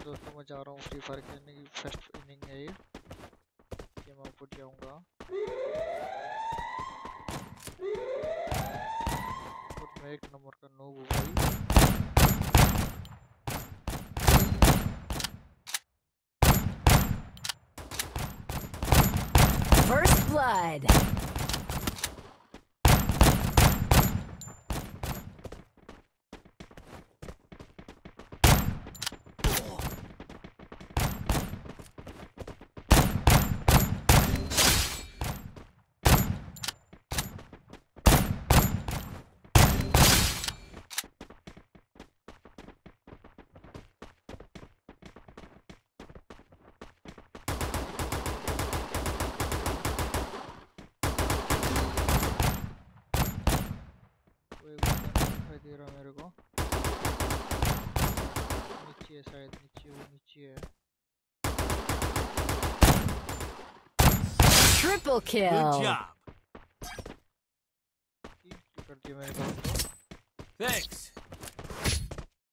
दोस्तों मैं जा रहा हूँ फ्री फायर खेलने की फर्स्ट इनिंग है ये मैं ऊपर जाऊँगा और मैं 1 नंबर का नूब हूँ भाई। First blood. दिखाई दे रहा मेरे को नीचे है शायद वो नीचे है। Triple kill. Good job. कर दिया मैंने। Thanks.